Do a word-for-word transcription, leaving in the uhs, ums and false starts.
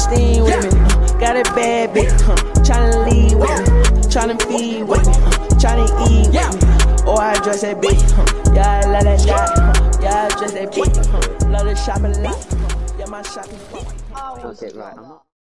steam with me. Uh, got a bad bitch, huh? Tryna leave with me, uh, tryna feed with me, uh, tryna eat with me. Oh, I dress that bitch, huh? Yeah, I love that guy, huh? Yeah, I dress that bitch, huh? Love to shop a lot, huh? Yeah, my shopping. Okay, right. I'm not